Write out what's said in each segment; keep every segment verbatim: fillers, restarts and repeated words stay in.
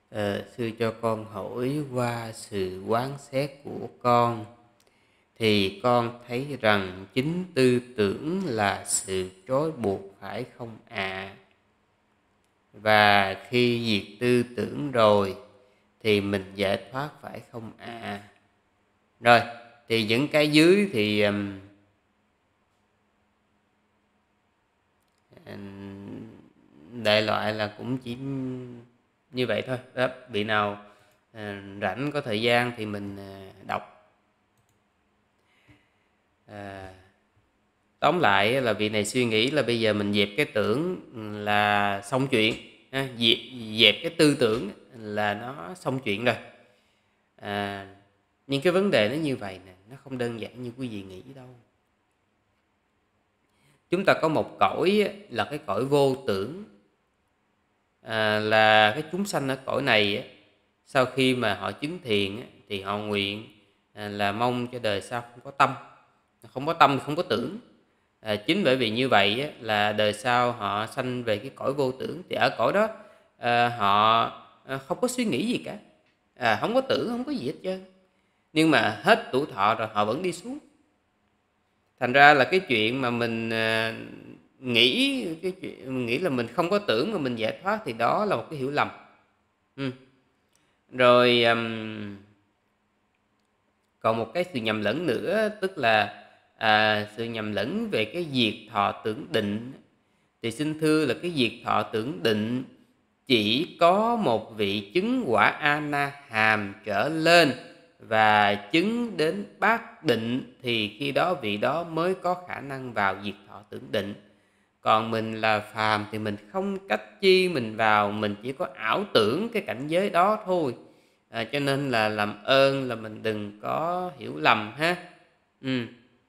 Ờ, sư cho con hỏi qua sự quán xét của con thì con thấy rằng chính tư tưởng là sự trói buộc phải không ạ? À? Và khi diệt tư tưởng rồi thì mình giải thoát phải không ạ? À? Rồi, thì những cái dưới thì um, đại loại là cũng chỉ như vậy thôi đó. Vị nào à, rảnh có thời gian thì mình à, đọc. à, Tóm lại là vị này suy nghĩ là bây giờ mình dẹp cái tưởng là xong chuyện, ha? dẹp, dẹp cái tư tưởng là nó xong chuyện rồi. à, nhưng cái vấn đề nó như vậy nè, nó không đơn giản như quý vị nghĩ đâu. Chúng ta có một cõi là cái cõi vô tưởng, à, là cái chúng sanh ở cõi này sau khi mà họ chứng thiền thì họ nguyện à, là mong cho đời sau không có tâm, không có tâm thì không có tưởng. À, chính bởi vì như vậy là đời sau họ sanh về cái cõi vô tưởng, thì ở cõi đó à, họ à, không có suy nghĩ gì cả, à, không có tưởng, không có gì hết trơn. Nhưng mà hết tuổi thọ rồi họ vẫn đi xuống. Thành ra là cái chuyện mà mình à, nghĩ cái chuyện mình nghĩ là mình không có tưởng mà mình giải thoát thì đó là một cái hiểu lầm. ừ. Rồi um, còn một cái sự nhầm lẫn nữa, tức là à, sự nhầm lẫn về cái diệt thọ tưởng định. Thì xin thưa là cái diệt thọ tưởng định chỉ có một vị chứng quả A Na Hàm trở lên và chứng đến bát định thì khi đó vị đó mới có khả năng vào diệt thọ tưởng định. Còn mình là phàm thì mình không cách chi mình vào, mình chỉ có ảo tưởng cái cảnh giới đó thôi. À, cho nên là làm ơn là mình đừng có hiểu lầm ha. Ừ.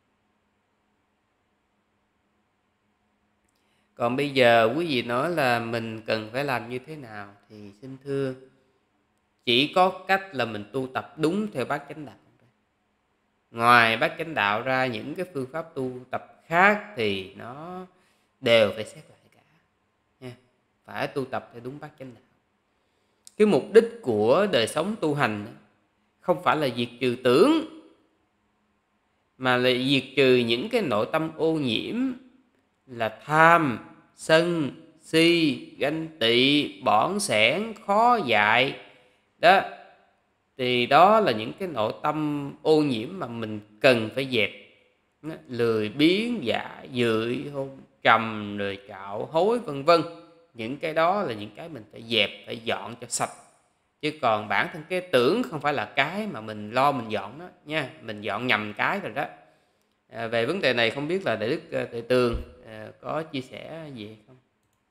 Còn bây giờ quý vị nói là mình cần phải làm như thế nào thì xin thưa, chỉ có cách là mình tu tập đúng theo bát chánh đạo. Ngoài bát chánh đạo ra, những cái phương pháp tu tập khác thì nó đều phải xét lại cả nha. Phải tu tập theo đúng bát chánh đạo. Cái mục đích của đời sống tu hành không phải là diệt trừ tưởng, mà là diệt trừ những cái nội tâm ô nhiễm là tham, sân, si, ganh tị, bỏn sẻn, khó dại đó. Thì đó là những cái nội tâm ô nhiễm mà mình cần phải dẹp. Lười biếng, dạ dười, hôn trầm, rồi cạo hối vân vân. Những cái đó là những cái mình phải dẹp, phải dọn cho sạch. Chứ còn bản thân cái tưởng không phải là cái mà mình lo mình dọn đó nha. Mình dọn nhầm cái rồi đó. À, về vấn đề này không biết là Đại Đức Tuệ Tường à, có chia sẻ gì hay không?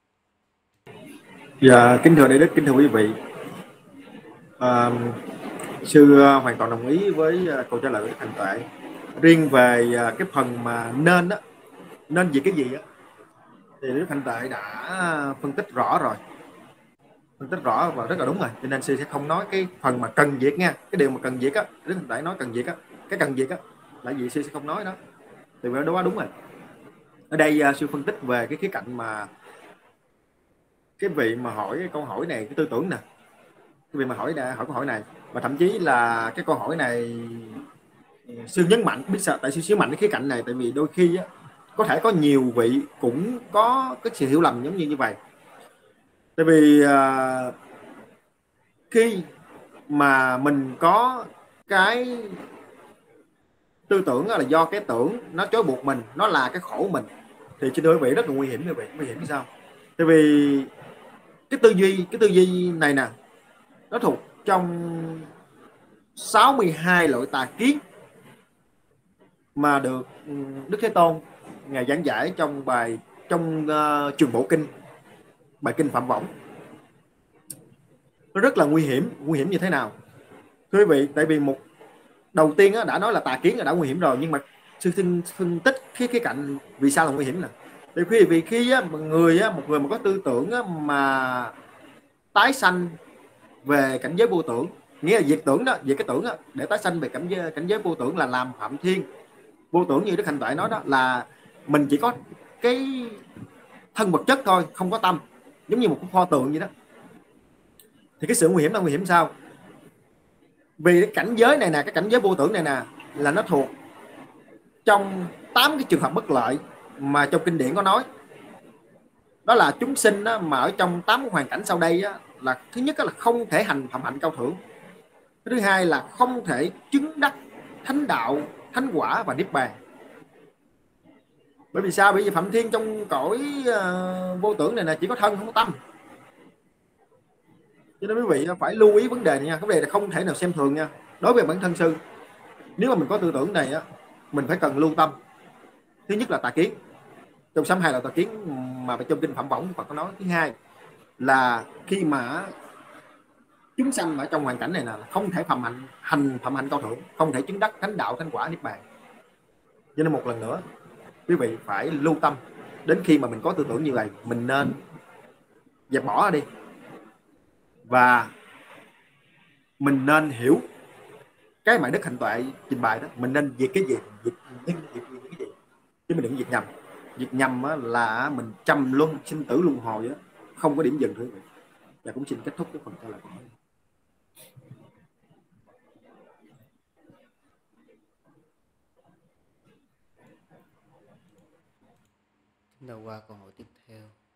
Dạ, kính thưa Đại Đức, kính thưa quý vị. À, sư hoàn toàn đồng ý với câu trả lời của Đức Thành Tuệ. Riêng về cái phần mà nên đó, nên gì cái gì á, thì Đức Thành Tuệ đã phân tích rõ rồi, phân tích rõ và rất là đúng rồi. Cho nên sư sẽ không nói cái phần mà cần việc nha, cái điều mà cần việc á, Đức Thành Tuệ nói cần việc á, cái cần việc á, tại vì sư sẽ không nói đó, thì đó quá đúng rồi. Ở đây sư phân tích về cái khía cạnh mà cái vị mà hỏi cái câu hỏi này, cái tư tưởng nè, cái vị mà hỏi đã hỏi câu hỏi này, và thậm chí là cái câu hỏi này sư nhấn mạnh, biết sao tại sư nhấn mạnh cái khía cạnh này, tại vì đôi khi á, có thể có nhiều vị cũng có cái sự hiểu lầm giống như như vậy. Tại vì à, khi mà mình có cái tư tưởng là do cái tưởng nó trói buộc mình, nó là cái khổ mình, thì trên đôi vị rất là nguy hiểm. Như vậy nguy hiểm sao? Tại vì cái tư duy cái tư duy này nè, nó thuộc trong sáu mươi hai loại tà kiến mà được Đức Thế Tôn ngài giảng giải trong bài trong uh, Trường Bộ Kinh, bài kinh Phạm Võng. Nó rất là nguy hiểm. Nguy hiểm như thế nào thưa quý vị? Tại vì một đầu tiên á, đã nói là tà kiến là đã nguy hiểm rồi, nhưng mà sư xin phân tích cái cái cạnh vì sao là nguy hiểm nè. Tại vì vì khi á, một người á, một người mà có tư tưởng á, mà tái sanh về cảnh giới vô tưởng, nghĩa là diệt tưởng đó, diệt cái tưởng đó, để tái sanh về cảnh giới cảnh giới vô tưởng là làm phạm thiên. Vô tưởng như Đức Hạnh Tuệ nói đó là mình chỉ có cái thân vật chất thôi, không có tâm, giống như một cái pho tượng vậy đó. Thì cái sự nguy hiểm là nguy hiểm sao? Vì cái cảnh giới này nè, cái cảnh giới vô tưởng này nè, là nó thuộc trong tám cái trường hợp bất lợi mà trong kinh điển có nói. Đó là chúng sinh á, mà ở trong tám hoàn cảnh sau đây á, là thứ nhất là không thể hành phạm hạnh cao thượng, thứ hai là không thể chứng đắc thánh đạo, thánh quả và niết bàn. Bởi vì sao? Bởi vì Phạm Thiên trong cõi uh, vô tưởng này là chỉ có thân không có tâm. Cho nên quý vị phải lưu ý vấn đề này nha. Vấn đề là không thể nào xem thường nha. Đối với bản thân sư, nếu mà mình có tư tưởng này á, mình phải cần lưu tâm. Thứ nhất là tà kiến, trong sấm hai là tà kiến mà trong kinh Phạm Võng Phật có nói. Thứ hai là khi mà chúng sanh ở trong hoàn cảnh này là không thể phạm hạnh hành phạm hạnh cao thượng, không thể chứng đắc thánh đạo, thánh quả, niết bàn. Cho nên một lần nữa quý vị phải lưu tâm, đến khi mà mình có tư tưởng như vậy mình nên dẹp bỏ đi, và mình nên hiểu cái mà Đức Hạnh Tuệ trình bày đó, mình nên việc cái gì, việc việc, việc, việc cái gì, chứ mình đừng việc nhầm. Việc nhầm là mình trầm luân sinh tử luân hồi, không có điểm dừng thôi. Và cũng xin kết thúc cái phần trả lời của mình. Chúng ta qua câu hỏi tiếp theo.